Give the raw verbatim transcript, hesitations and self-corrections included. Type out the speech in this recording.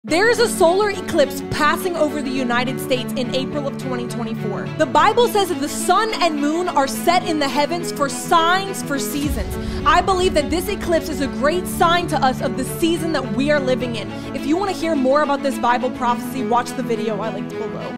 There is a solar eclipse passing over the United States in April of twenty twenty-four. The Bible says that the sun and moon are set in the heavens for signs for seasons. I believe that this eclipse is a great sign to us of the season that we are living in. If you want to hear more about this Bible prophecy, watch the video I linked below.